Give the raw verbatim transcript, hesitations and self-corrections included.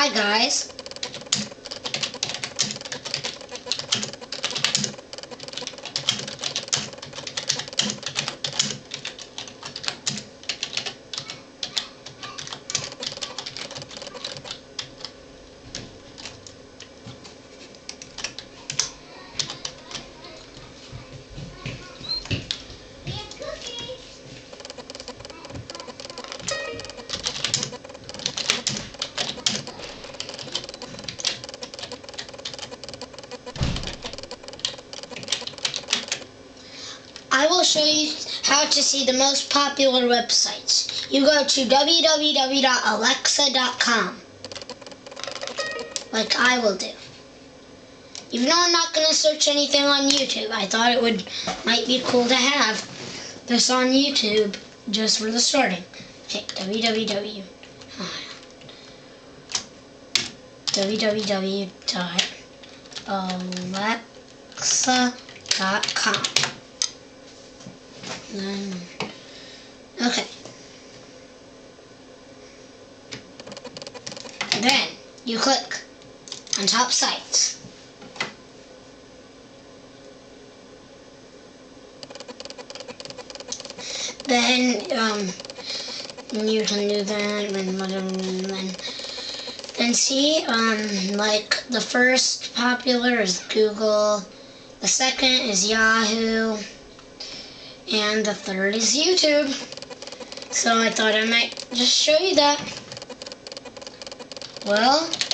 Hi guys. I will show you how to see the most popular websites. You go to w w w dot alexa dot com, like I will do. Even though I'm not going to search anything on YouTube, I thought it would might be cool to have this on YouTube just for the starting. Okay, www. www dot alexa dot com. Um, okay. Then you click on top sites. Then um, you can do that and whatever. Then, then see um, like the first popular is Google, the second is Yahoo, and the third is YouTube. So I thought I might just show you that. Well,